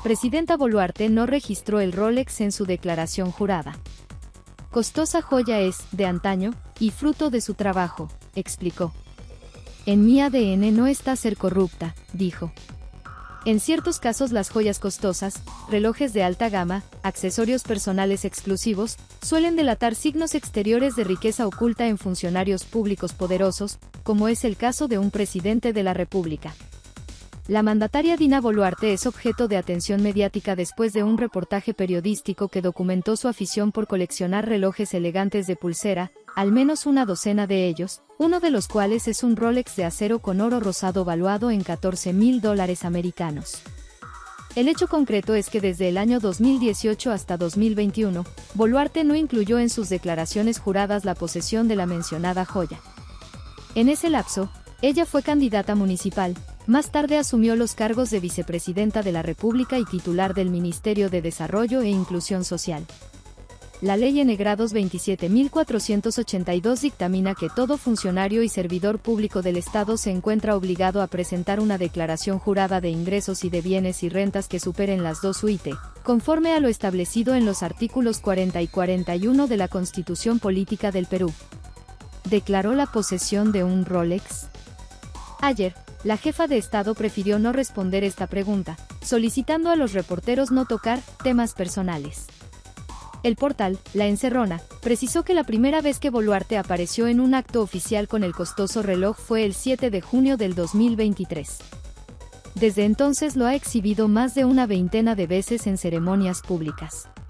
Presidenta Boluarte no registró el Rolex en su declaración jurada. Costosa joya es, de antaño, y fruto de su trabajo, explicó. En mi ADN no está ser corrupta, dijo. En ciertos casos las joyas costosas, relojes de alta gama, accesorios personales exclusivos, suelen delatar signos exteriores de riqueza oculta en funcionarios públicos poderosos, como es el caso de un presidente de la República. La mandataria Dina Boluarte es objeto de atención mediática después de un reportaje periodístico que documentó su afición por coleccionar relojes elegantes de pulsera, al menos una docena de ellos, uno de los cuales es un Rolex de acero con oro rosado valuado en $14.000 americanos. El hecho concreto es que desde el año 2018 hasta 2021, Boluarte no incluyó en sus declaraciones juradas la posesión de la mencionada joya. En ese lapso, ella fue candidata municipal. Más tarde asumió los cargos de vicepresidenta de la República y titular del Ministerio de Desarrollo e Inclusión Social. La Ley N. 27.482 dictamina que todo funcionario y servidor público del Estado se encuentra obligado a presentar una declaración jurada de ingresos y de bienes y rentas que superen las 2 UIT, conforme a lo establecido en los artículos 40 y 41 de la Constitución Política del Perú. ¿Declaró la posesión de un Rolex? Ayer, la jefa de Estado prefirió no responder esta pregunta, solicitando a los reporteros no tocar temas personales. El portal, La Encerrona, precisó que la primera vez que Boluarte apareció en un acto oficial con el costoso reloj fue el 7 de junio del 2023. Desde entonces lo ha exhibido más de una veintena de veces en ceremonias públicas.